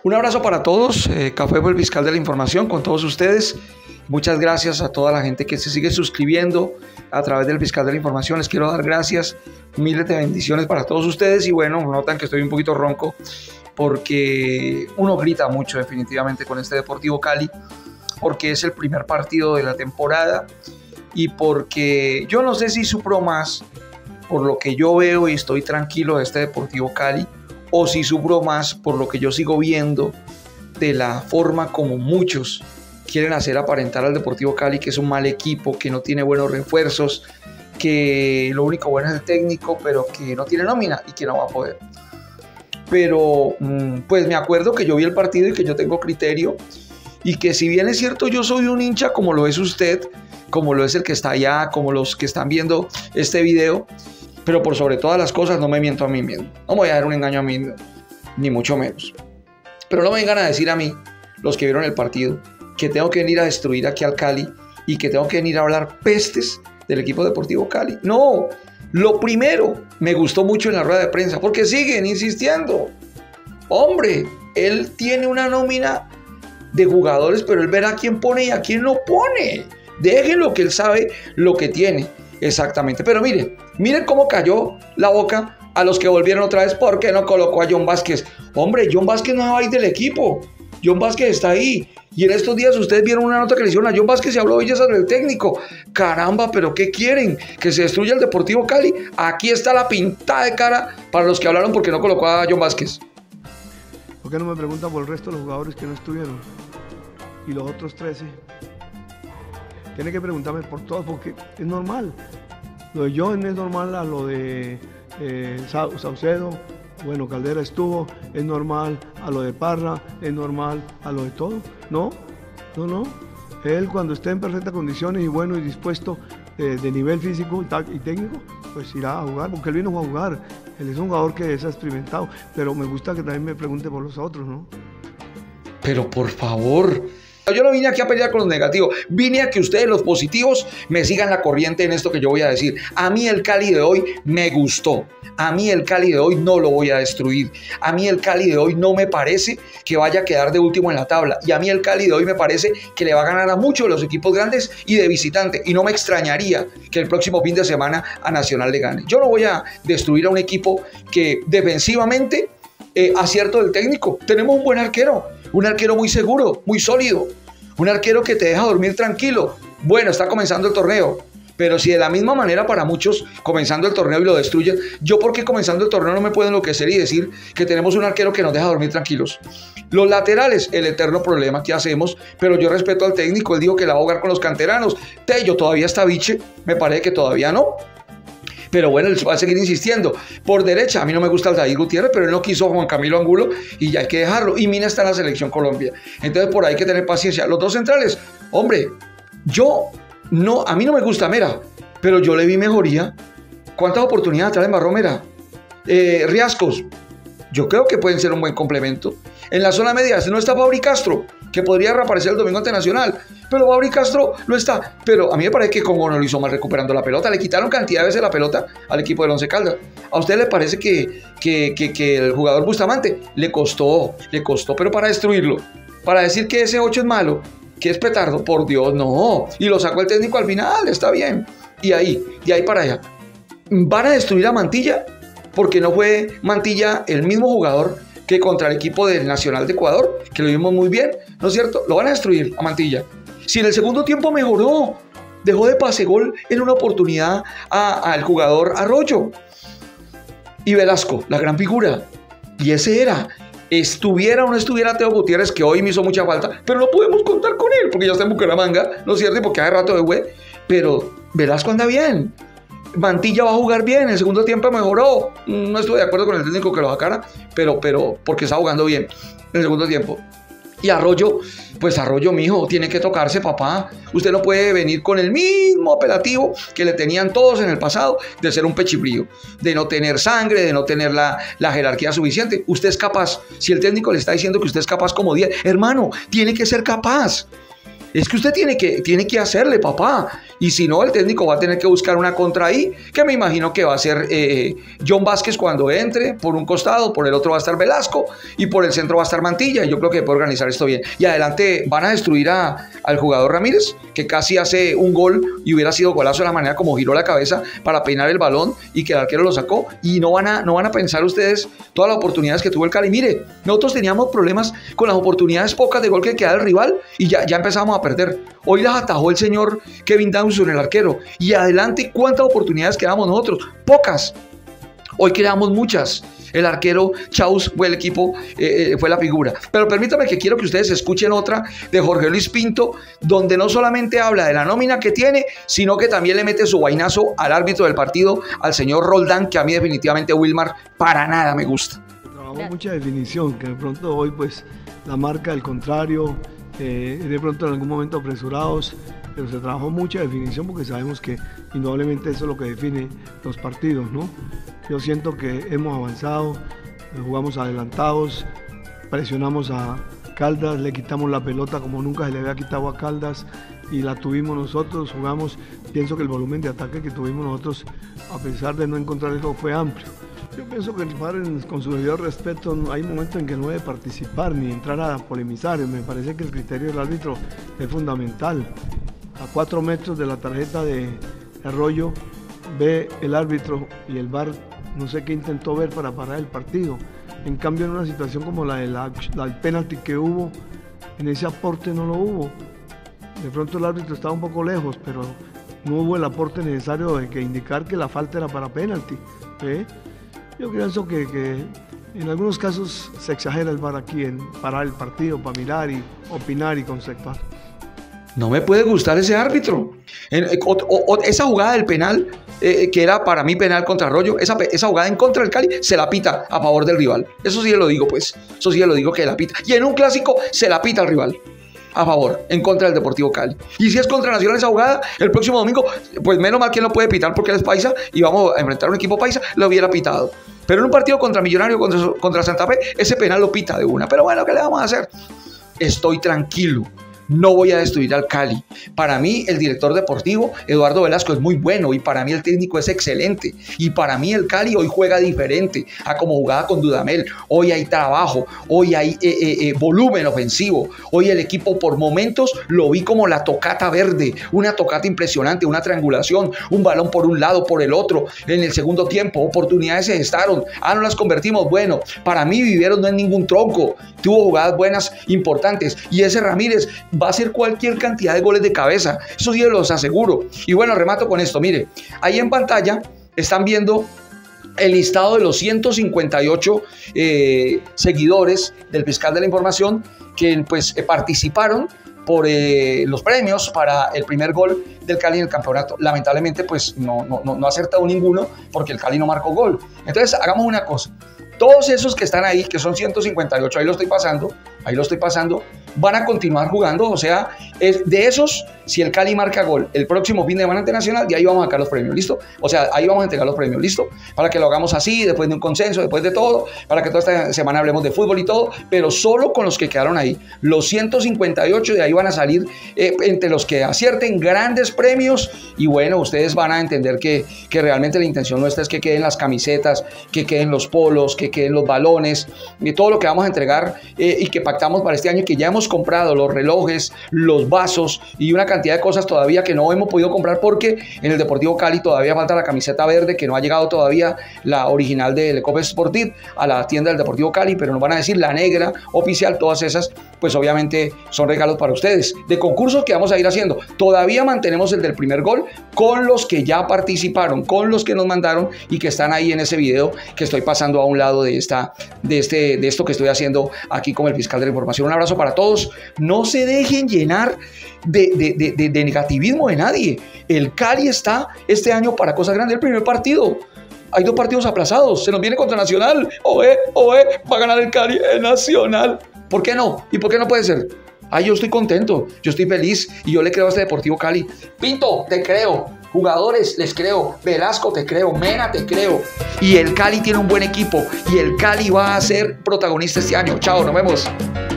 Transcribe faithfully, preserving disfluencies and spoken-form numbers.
Un abrazo para todos, eh, Café por el Fiscal de la Información, con todos ustedes. Muchas gracias a toda la gente que se sigue suscribiendo a través del Fiscal de la Información. Les quiero dar gracias, miles de bendiciones para todos ustedes. Y bueno, notan que estoy un poquito ronco porque uno grita mucho definitivamente con este Deportivo Cali, porque es el primer partido de la temporada y porque yo no sé si sufro más por lo que yo veo y estoy tranquilo de este Deportivo Cali, o si sufro más por lo que yo sigo viendo de la forma como muchos quieren hacer aparentar al Deportivo Cali que es un mal equipo, que no tiene buenos refuerzos, que lo único bueno es el técnico, pero que no tiene nómina y que no va a poder. Pero pues me acuerdo que yo vi el partido y que yo tengo criterio, y que si bien es cierto yo soy un hincha como lo es usted, como lo es el que está allá, como los que están viendo este video, pero por sobre todas las cosas no me miento a mí mismo. No me voy a dar un engaño a mí mismo, ni mucho menos. Pero no me vengan a decir a mí, los que vieron el partido, que tengo que venir a destruir aquí al Cali y que tengo que venir a hablar pestes del equipo Deportivo Cali. No, lo primero, me gustó mucho en la rueda de prensa, porque siguen insistiendo. Hombre, él tiene una nómina de jugadores, pero él verá a quién pone y a quién no pone. Déjenlo, que él sabe lo que tiene exactamente. Pero miren, miren cómo cayó la boca a los que volvieron otra vez porque no colocó a John Vázquez. Hombre, John Vázquez no va a ir del equipo. John Vázquez está ahí. Y en estos días ustedes vieron una nota que le hicieron a John Vázquez y habló bellezas del técnico. Caramba, pero ¿qué quieren? ¿Que se destruya el Deportivo Cali? Aquí está la pintada de cara para los que hablaron porque no colocó a John Vázquez. ¿Por qué no me preguntan por el resto de los jugadores que no estuvieron? Y los otros trece. Tiene que preguntarme por todos porque es normal. Lo de John es normal, a lo de eh, Saucedo, bueno, Caldera estuvo, es normal, a lo de Parra, es normal, a lo de todo. No, no, no. Él cuando esté en perfectas condiciones y bueno y dispuesto eh, de nivel físico y técnico, pues irá a jugar, porque él vino a jugar. Él es un jugador que es experimentado, pero me gusta que también me pregunte por los otros, ¿no? Pero por favor, yo no vine aquí a pelear con los negativos, vine a que ustedes los positivos me sigan la corriente en esto que yo voy a decir. A mí el Cali de hoy me gustó, a mí el Cali de hoy no lo voy a destruir, a mí el Cali de hoy no me parece que vaya a quedar de último en la tabla, y a mí el Cali de hoy me parece que le va a ganar a muchos de los equipos grandes y de visitante, y no me extrañaría que el próximo fin de semana a Nacional le gane. Yo no voy a destruir a un equipo que defensivamente eh, acierto del técnico. Tenemos un buen arquero, un arquero muy seguro, muy sólido, un arquero que te deja dormir tranquilo. Bueno, está comenzando el torneo, pero si de la misma manera para muchos comenzando el torneo y lo destruyen, yo porque comenzando el torneo no me puedo enloquecer y decir que tenemos un arquero que nos deja dormir tranquilos. Los laterales, el eterno problema que hacemos, pero yo respeto al técnico, él dijo que la va a jugar con los canteranos. Tello todavía está biche, me parece que todavía no. Pero bueno, él va a seguir insistiendo. Por derecha, a mí no me gusta el David Gutiérrez, pero él no quiso a Juan Camilo Angulo y ya hay que dejarlo. Y Mina está en la selección Colombia. Entonces por ahí hay que tener paciencia. Los dos centrales, hombre, yo no, a mí no me gusta Mera, pero yo le vi mejoría. ¿Cuántas oportunidades trae Marrón Mera? Eh, Riascos, yo creo que pueden ser un buen complemento. En la zona media no está Fabri Castro, que podría reaparecer el domingo ante Nacional, pero Fabri Castro no está. Pero a mí me parece que Congo no lo hizo mal recuperando la pelota, le quitaron cantidad de veces la pelota al equipo del Once Caldas. ¿A usted le parece que, que, que, que el jugador Bustamante le costó, le costó, pero para destruirlo, para decir que ese ocho es malo, que es petardo, por Dios, no, y lo sacó el técnico al final, está bien, y ahí, de ahí para allá, van a destruir a Mantilla, porque no fue Mantilla el mismo jugador que contra el equipo del Nacional de Ecuador, que lo vimos muy bien, ¿no es cierto? Lo van a destruir a Mantilla. Si en el segundo tiempo mejoró, dejó de pase gol en una oportunidad al jugador Arroyo. Y Velasco, la gran figura. Y ese era. Estuviera o no estuviera Teo Gutiérrez, que hoy me hizo mucha falta, pero no podemos contar con él, porque ya está en Bucaramanga, ¿no es cierto? Y porque hace rato de güey. Pero Velasco anda bien. Mantilla va a jugar bien, en el segundo tiempo mejoró. No estoy de acuerdo con el técnico que lo sacara, pero, pero porque está jugando bien en el segundo tiempo. Y Arroyo, pues Arroyo, mijo, tiene que tocarse, papá. Usted no puede venir con el mismo apelativo que le tenían todos en el pasado, de ser un pechifrío, de no tener sangre, de no tener la, la jerarquía suficiente. Usted es capaz. Si el técnico le está diciendo que usted es capaz como diez, hermano, tiene que ser capaz. Es que usted tiene que, tiene que hacerle, papá. Y si no, el técnico va a tener que buscar una contra ahí, que me imagino que va a ser eh, John Vázquez cuando entre, por un costado, por el otro va a estar Velasco y por el centro va a estar Mantilla. Y yo creo que puede organizar esto bien. Y adelante van a destruir a, al jugador Ramírez, que casi hace un gol y hubiera sido golazo de la manera como giró la cabeza para peinar el balón y que el arquero lo sacó. Y no van a, no van a pensar ustedes todas las oportunidades que tuvo el Cali. Mire, nosotros teníamos problemas con las oportunidades pocas de gol que queda el rival y ya, ya empezamos a perder. Hoy las atajó el señor Kevin Dawson, el arquero. Y adelante, ¿cuántas oportunidades quedamos nosotros? Pocas. Hoy creamos muchas. El arquero Chaus fue el equipo, eh, fue la figura. Pero permítame que quiero que ustedes escuchen otra de Jorge Luis Pinto, donde no solamente habla de la nómina que tiene, sino que también le mete su vainazo al árbitro del partido, al señor Roldán, que a mí definitivamente Wilmar para nada me gusta. Trabajó mucha definición, que de pronto hoy pues la marca del contrario, eh, de pronto en algún momento apresurados, pero se trabajó mucha definición porque sabemos que indudablemente eso es lo que define los partidos, ¿no? Yo siento que hemos avanzado, jugamos adelantados, presionamos a Caldas, le quitamos la pelota como nunca se le había quitado a Caldas y la tuvimos nosotros, jugamos, pienso que el volumen de ataque que tuvimos nosotros, a pesar de no encontrar eso, fue amplio. Yo pienso que el padre, con su debido respeto, hay momentos en que no debe participar ni entrar a polemizar. Me parece que el criterio del árbitro es fundamental. A cuatro metros de la tarjeta de Arroyo ve el árbitro y el V A R no sé qué intentó ver para parar el partido. En cambio, en una situación como la del la, penalti que hubo, en ese aporte no lo hubo. De pronto el árbitro estaba un poco lejos, pero no hubo el aporte necesario de que indicar que la falta era para penalti. ¿eh? Yo pienso que, que en algunos casos se exagera el V A R aquí en parar el partido para mirar y opinar y conceptuar. No me puede gustar ese árbitro. En, o, o, esa jugada del penal, eh, que era para mí penal contra Arroyo, esa, esa jugada en contra del Cali, se la pita a favor del rival. Eso sí lo digo, pues. Eso sí lo digo que la pita. Y en un clásico se la pita al rival. A favor, en contra del Deportivo Cali. Y si es contra Nacional esa jugada, el próximo domingo, pues menos mal que no puede pitar porque él es paisa y vamos a enfrentar a un equipo paisa, lo hubiera pitado. Pero en un partido contra Millonario, contra, contra Santa Fe, ese penal lo pita de una. Pero bueno, ¿qué le vamos a hacer? Estoy tranquilo. No voy a destruir al Cali. Para mí el director deportivo Eduardo Velasco es muy bueno y para mí el técnico es excelente y para mí el Cali hoy juega diferente a como jugaba con Dudamel. Hoy hay trabajo, hoy hay eh, eh, eh, volumen ofensivo, hoy el equipo por momentos lo vi como la tocata verde, una tocata impresionante, una triangulación, un balón por un lado, por el otro, en el segundo tiempo, oportunidades se gestaron, ah, no las convertimos. Bueno, para mí Viveros no es ningún tronco, tuvo jugadas buenas, importantes, y ese Ramírez va a hacer cualquier cantidad de goles de cabeza, eso sí los aseguro. Y bueno, remato con esto, mire, ahí en pantalla están viendo el listado de los ciento cincuenta y ocho eh, seguidores del Fiscal de la Información que pues eh, participaron por eh, los premios para el primer gol del Cali en el campeonato. Lamentablemente pues no, no, no ha acertado ninguno porque el Cali no marcó gol. Entonces hagamos una cosa, todos esos que están ahí, que son ciento cincuenta y ocho, ahí lo estoy pasando, ahí lo estoy pasando, van a continuar jugando, o sea, es de esos, si el Cali marca gol el próximo fin de semana ante Nacional, de ahí vamos a sacar los premios, ¿listo? O sea, ahí vamos a entregar los premios, ¿listo? Para que lo hagamos así, después de un consenso, después de todo, para que toda esta semana hablemos de fútbol y todo, pero solo con los que quedaron ahí. Los ciento cincuenta y ocho de ahí van a salir eh, entre los que acierten grandes premios y bueno, ustedes van a entender que, que realmente la intención nuestra es que queden las camisetas, que queden los polos, que queden los balones, y todo lo que vamos a entregar eh, y que pactamos para este año, que ya hemos comprado los relojes, los vasos y una cantidad de cosas todavía que no hemos podido comprar porque en el Deportivo Cali todavía falta la camiseta verde, que no ha llegado todavía la original del Ecope Sportif a la tienda del Deportivo Cali, pero nos van a decir la negra oficial, todas esas pues obviamente son regalos para ustedes de concursos que vamos a ir haciendo. Todavía mantenemos el del primer gol con los que ya participaron, con los que nos mandaron y que están ahí en ese video que estoy pasando a un lado de, esta, de, este, de esto que estoy haciendo aquí con el Fiscal de la Información. Un abrazo para todos. No se dejen llenar de, de, de, de, de negativismo de nadie. El Cali está este año para cosas grandes. El primer partido, hay dos partidos aplazados, se nos viene contra Nacional. Oe, oe, va a ganar el Cali en Nacional. ¿Por qué no? ¿Y por qué no puede ser? Ay, yo estoy contento, yo estoy feliz y yo le creo a este Deportivo Cali. Pinto, te creo. Jugadores, les creo. Velasco, te creo. Mena, te creo. Y el Cali tiene un buen equipo y el Cali va a ser protagonista este año. Chao, nos vemos.